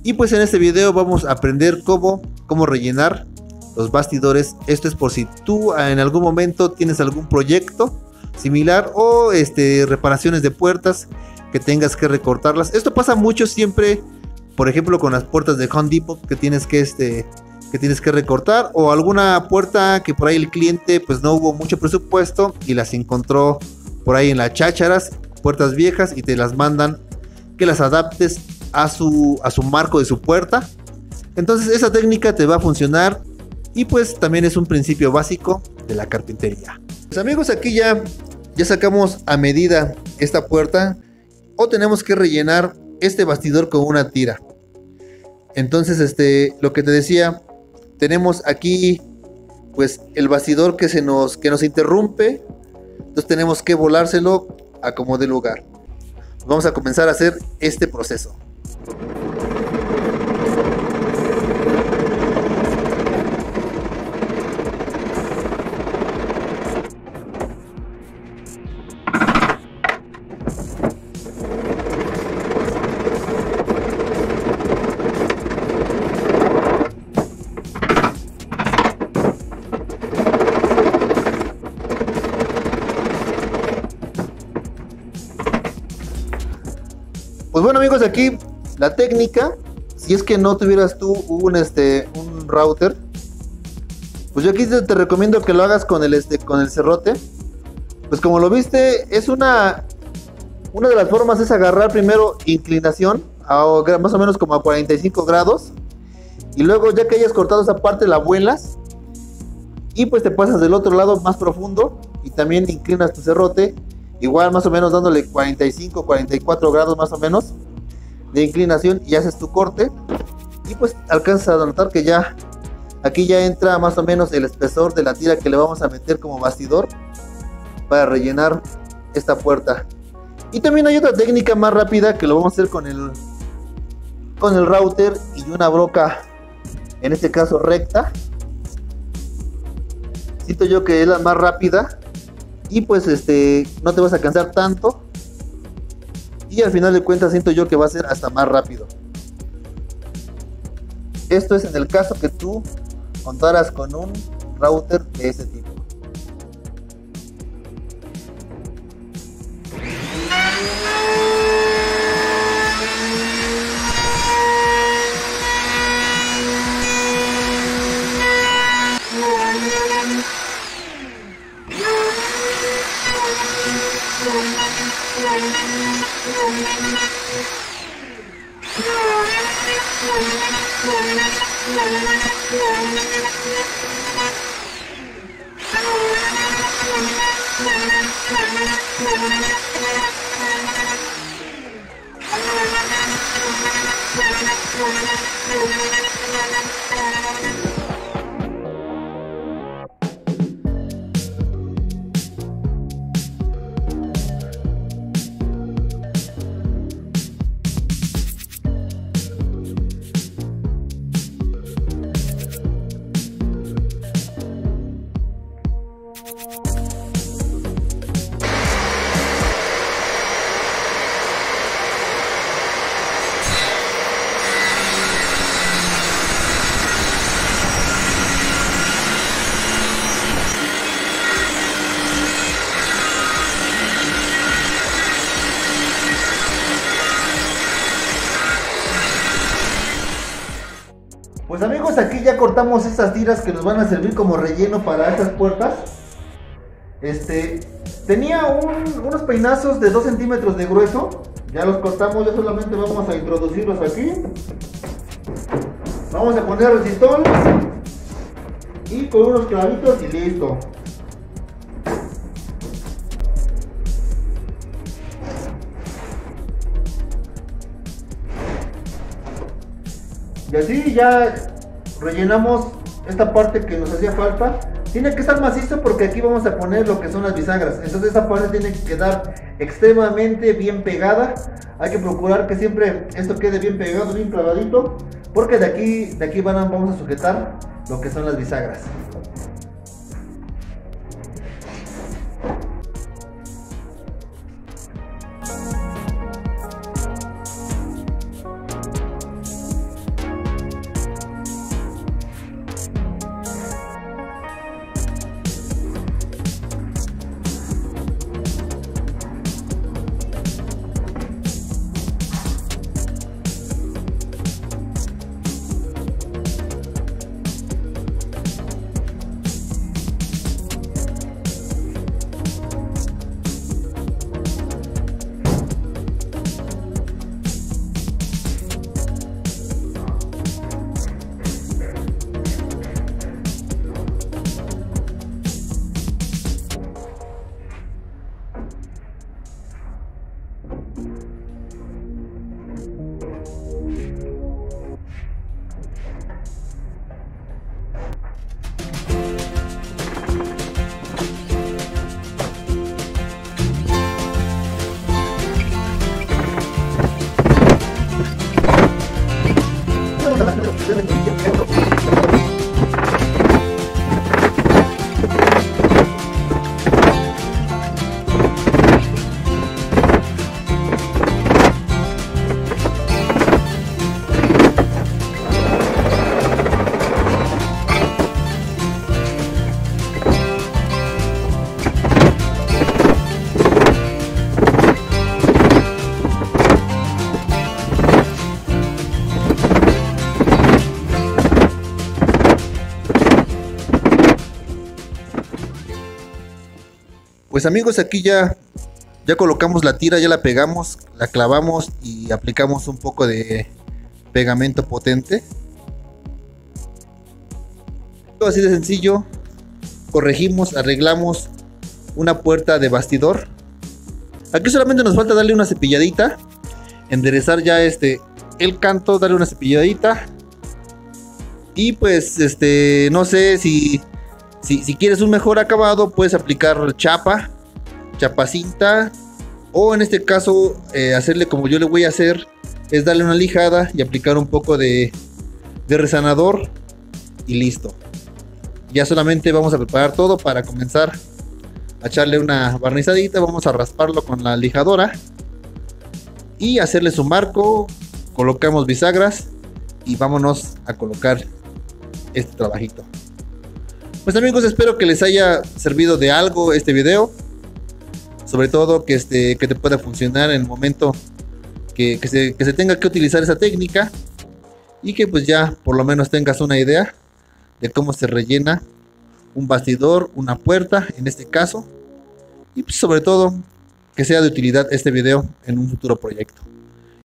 Y pues en este video vamos a aprender cómo rellenar los bastidores. Esto es por si tú en algún momento tienes algún proyecto similar o reparaciones de puertas que tengas que recortarlas. Esto pasa mucho siempre, por ejemplo con las puertas de Home Depot que tienes que recortar, o alguna puerta que por ahí el cliente pues no hubo mucho presupuesto y las encontró por ahí en las chácharas, puertas viejas, y te las mandan que las adaptes a su marco de su puerta. Entonces esa técnica te va a funcionar y pues también es un principio básico de la carpintería. Pues amigos, aquí ya sacamos a medida esta puerta, o tenemos que rellenar este bastidor con una tira. Entonces lo que te decía, tenemos aquí pues el bastidor que nos interrumpe. Entonces tenemos que volárselo a como dé lugar. Vamos a comenzar a hacer este proceso. Pues bueno amigos, aquí la técnica, si es que no tuvieras tú un router, pues yo aquí te recomiendo que lo hagas con el serrote. Pues como lo viste, es una de las formas es agarrar primero inclinación más o menos como a 45 grados, y luego ya que hayas cortado esa parte la vuelas y pues te pasas del otro lado más profundo y también inclinas tu serrote. Igual más o menos dándole 45, 44 grados más o menos de inclinación, y haces tu corte. Y pues alcanzas a notar que ya aquí ya entra más o menos el espesor de la tira que le vamos a meter como bastidor para rellenar esta puerta. Y también hay otra técnica más rápida que lo vamos a hacer con el router y una broca, en este caso recta. Siento yo que es la más rápida. Y pues no te vas a cansar tanto, y al final de cuentas siento yo que va a ser hasta más rápido. Esto es en el caso que tú contaras con un router de ese tipo. Pues amigos, aquí ya cortamos estas tiras que nos van a servir como relleno para estas puertas. Tenía unos peinazos de 2 centímetros de grueso. Ya los cortamos, ya solamente vamos a introducirlos aquí. Vamos a poner resistol y con unos clavitos y listo. Y así ya rellenamos esta parte que nos hacía falta. Tiene que estar macizo porque aquí vamos a poner lo que son las bisagras. Entonces esta parte tiene que quedar extremadamente bien pegada. Hay que procurar que siempre esto quede bien pegado, bien clavadito, porque de aquí vamos a sujetar lo que son las bisagras. Pues amigos, aquí ya colocamos la tira, ya la pegamos, la clavamos y aplicamos un poco de pegamento potente. Todo así de sencillo. Corregimos, arreglamos una puerta de bastidor. Aquí solamente nos falta darle una cepilladita, enderezar ya el canto, darle una cepilladita. Y pues no sé si quieres un mejor acabado, puedes aplicar chapa cinta, o en este caso hacerle como yo le voy a hacer, es darle una lijada y aplicar un poco de resanador y listo. Ya solamente vamos a preparar todo para comenzar a echarle una barnizadita. Vamos a rasparlo con la lijadora y hacerle su marco. Colocamos bisagras y vámonos a colocar este trabajito. Pues amigos, espero que les haya servido de algo este video, sobre todo que te pueda funcionar en el momento que se tenga que utilizar esa técnica, y que pues ya por lo menos tengas una idea de cómo se rellena un bastidor, una puerta en este caso, y pues sobre todo que sea de utilidad este video en un futuro proyecto.